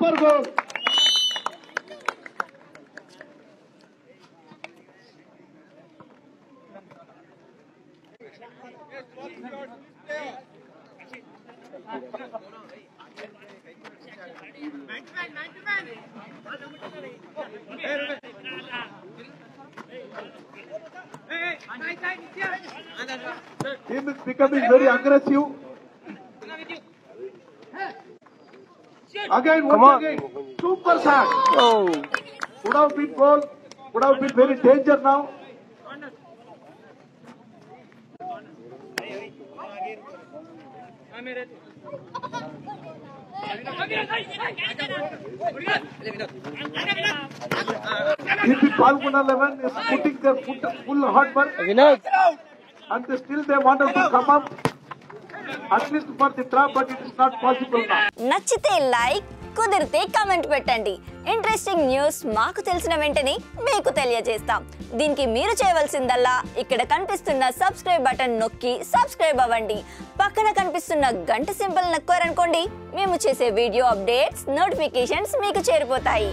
Super goal. Team is becoming very aggressive. Again, once again, super shot. Oh. Would have been goal. Would have been very danger now. If Palguna 11 is putting their full hard work, and still they wanted to come up, at least for the trap, but it is not possible now. నచ్చితే like, కుదిరితే comment పెట్టండి. Interesting news మాకు తెలిసిన వెంటనే మీకు తెలియజేస్తాం. దీనికి మీరు చేయవలసిందల్లా ఇక్కడ కనిపిస్తున్న సబ్స్క్రైబ్ బటన్ నొక్కి సబ్స్క్రైబ్ అవ్వండి. పక్కన కనిపిస్తున్న గంట సింబల్ నొక్కారనుకోండి, మేము చేసే వీడియో అప్డేట్స్, నోటిఫికేషన్స్ మీకు చేరిపోతాయి.